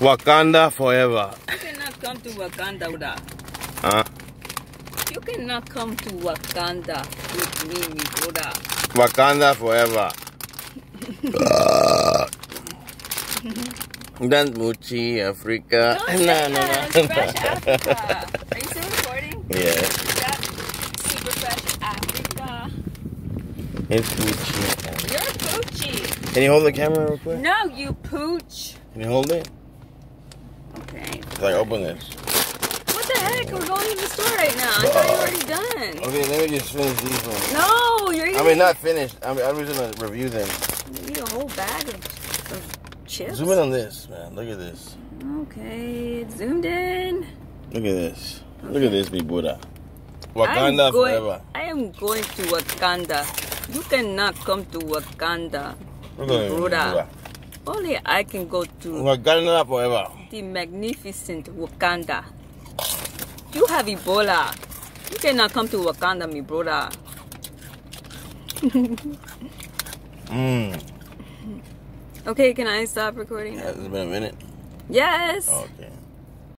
Wakanda forever. You cannot come to Wakanda. Huh? You cannot come to Wakanda with me, my brother. Wakanda forever. That's Muchi, Africa. Don't say that. It's Fresh Africa. Are you still recording? Yeah. Yeah. Super Fresh Africa. It's Muchi. You're Poochie. Can you hold the camera real quick? No, you pooch. Can you hold it? Okay. Like, open this. What the heck? We're going to the store right now. I thought you were already done. Okay, let me just finish these ones. No, you're eating. I mean, not finished. I was just gonna review them. You eat a whole bag of chips. Zoom in on this, man. Look at this. Okay, it's zoomed in. Look at this. Okay. Look at this, big Buddha. Wakanda forever. I am going to Wakanda. You cannot come to Wakanda, Buddha. Only I can go to Wakanda forever. the magnificent Wakanda. You have Ebola. You cannot come to Wakanda, my brother. Okay, can I stop recording? It's been a minute. Yes. Okay.